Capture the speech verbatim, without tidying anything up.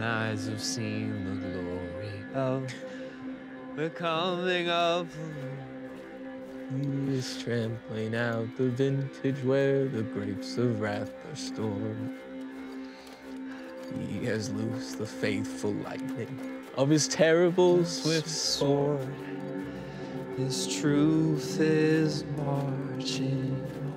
mine eyes have seen the glory of the coming of the Lord. He is trampling out the vintage where the grapes of wrath are stored. He has loosed the faithful lightning of his terrible swift sword. His truth is marching